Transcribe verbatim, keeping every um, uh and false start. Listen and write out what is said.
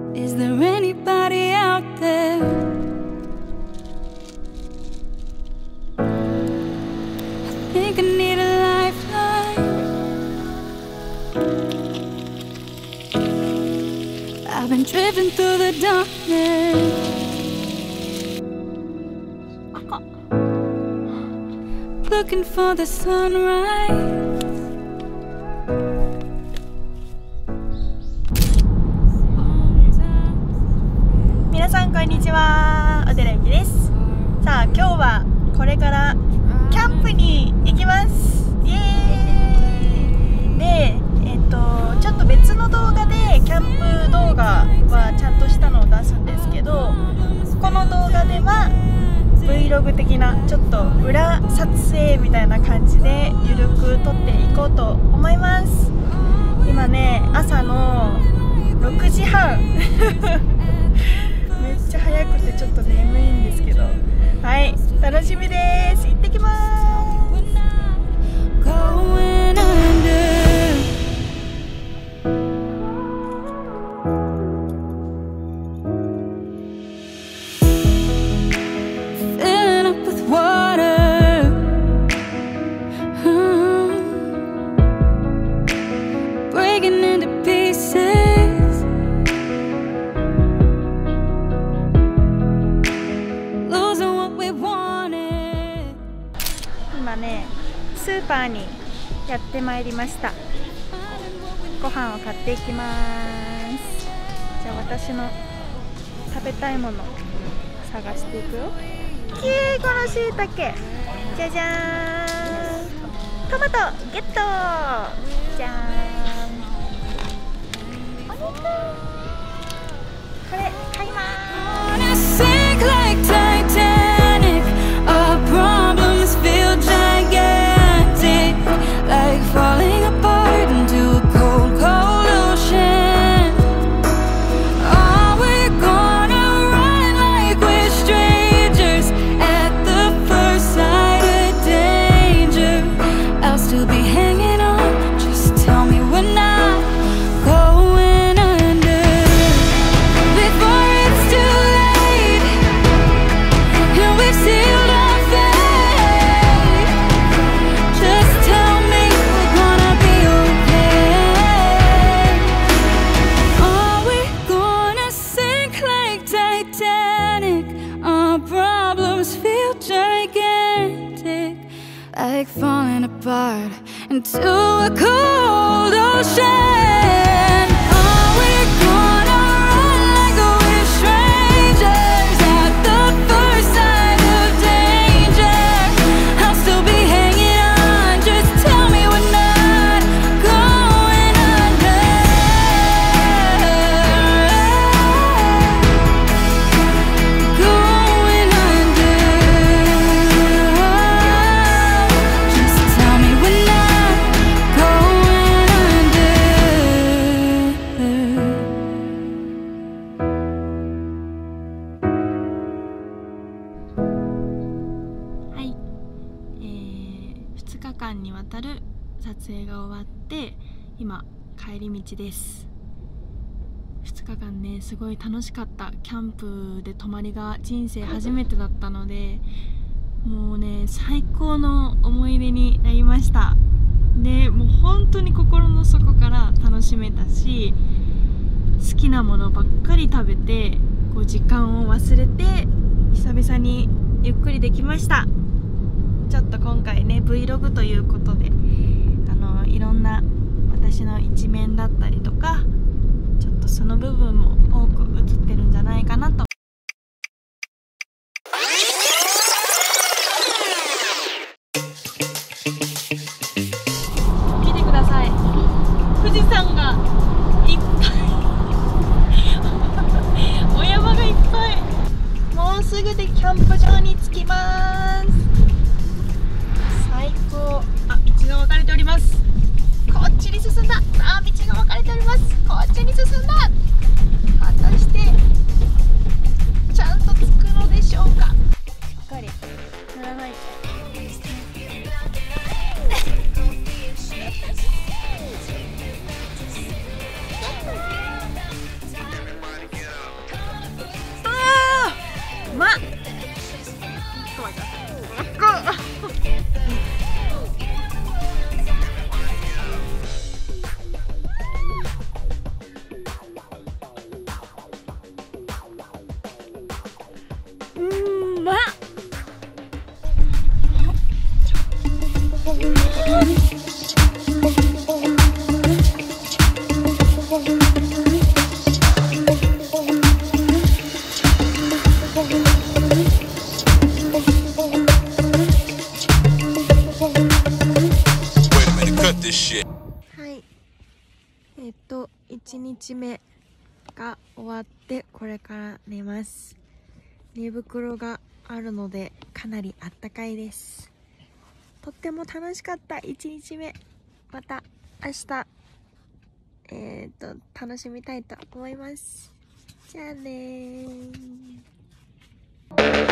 Is there anybody out there? I think I need a lifeline. I've been drifting through the darkness, looking for the sunrise. 皆さんこんにちは、小寺ゆきです。さあ今日はこれからキャンプに行きます。イエーイ。で、えっとちょっと別の動画でキャンプ動画はちゃんとしたのを出すんですけど、この動画では Vlog 的なちょっと裏撮影みたいな感じでゆるく撮っていこうと思います。今ね、朝のろくじはんめっちゃ早くてちょっと眠いんですけど、はい、楽しみです。行ってきます。今ね、スーパーにやってまいりました。ご飯を買っていきます。じゃあ私の食べたいもの探していくよ。きれい、このしいたけ、じゃじゃーん。トマトゲット、じゃーん。お肉、これ買いまーす。Like falling apart into a cold, cold ocean. Are we gonna run like we're strangers at the first sight of danger? I'll still be hanging on, just tell me we're not going under before it's too late, and we've sealed our fate. Just tell like falling apart into a cold ocean. Are we gonna run like we're strangers at the first sign of danger? I'll still be hanging on, just tell me we're not going under. Going under.ふつかかんにわたる撮影が終わって今帰り道です。ふつかかんね、すごい楽しかった。キャンプで泊まりが人生初めてだったので、もうね最高の思い出になりました。でもう本当に心の底から楽しめたし、好きなものばっかり食べてこう時間を忘れて久々にゆっくりできました。ちょっと今回ね Vlog ということで、あのいろんな私の一面だったりとか、ちょっとその部分も多く映ってるんじゃないかなと。見てください、富士山がいっぱいお山がいっぱい。もうすぐでキャンプ場に着きます。最高。あ、道が分かれております。こっちに進んだ。あ、道が分かれております。こっちに進んだ。果たしてえっといちにちめが終わってこれから寝ます。寝袋があるのでかなりあったかいです。とっても楽しかったいちにちめ。また明日えっと楽しみたいと思います。じゃあねー。